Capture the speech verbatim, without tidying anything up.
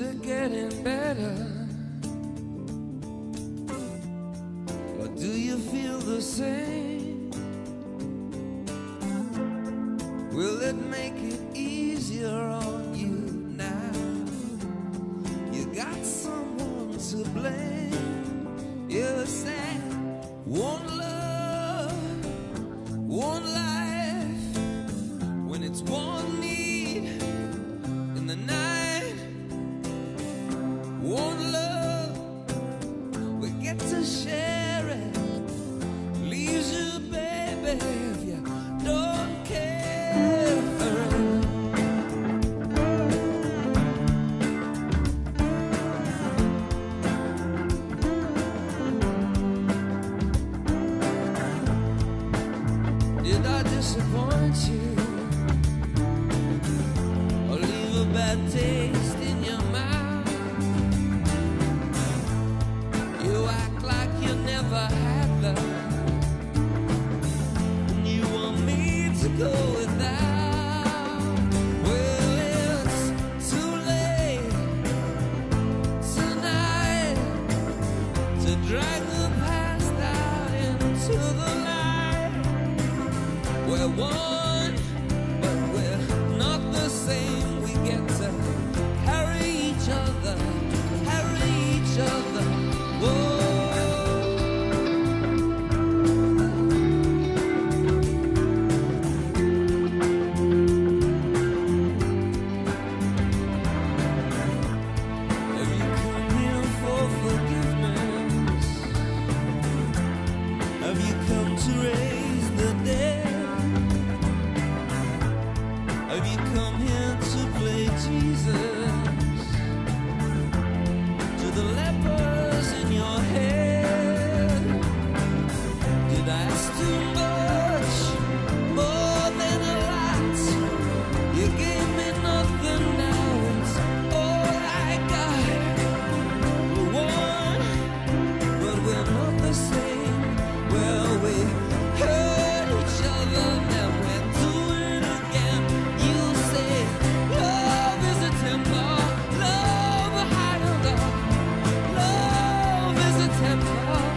are getting better, or do you feel the same? Will it make it easier on you now? You got someone to blame. You said one love, one life, when it's one need in the night. One love, we get to share it. Leaves you, baby, if you don't care for it. Did I disappoint you, or leave a bad taste in your mouth? You act like you never had love, and you want me to go without. Well, it's too late tonight to drag the past out into the light. We're one, but we're not the same. We get to carry each other, carry each other. Whoa. Have you come here for forgiveness? Have you come to raise the dead? Have you come here to play Jesus to the lepers in your head? Did I ask too much, more than a lot? You gave me nothing, now it's all I got. We're one, but we're not the same. Well, we hurt each other, now we're doing it again. You say love is a temper, love a high on love. Love is a temper.